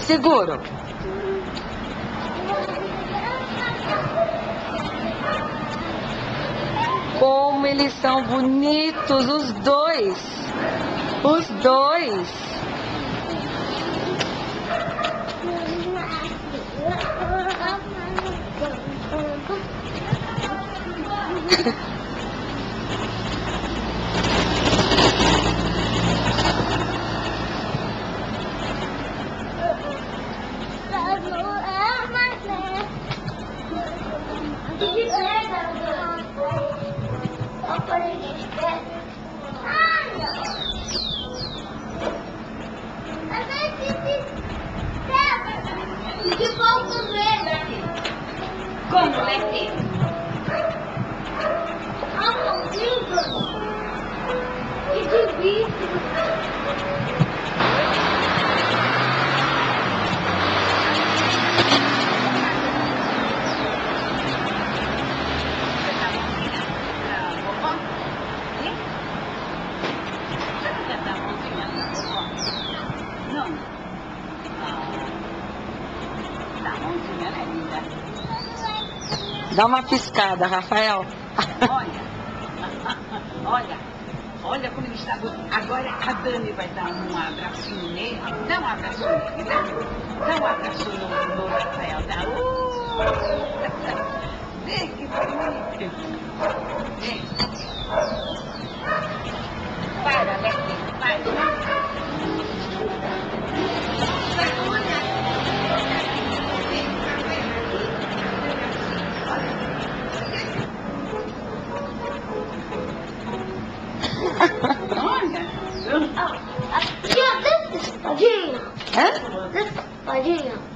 Seguro. Como eles são bonitos, os dois. Os dois. Como vai ser? Que difícil. Dá uma piscada, Rafael. Olha como ele está bonito. Agora a Dani vai dar um abracinho nele. Dá um abraço nele, dá um abraço no Rafael. Vem, que bonito. Vem. Para, Betinho, para. Tia, desce espadinha. Hã? Desce espadinha.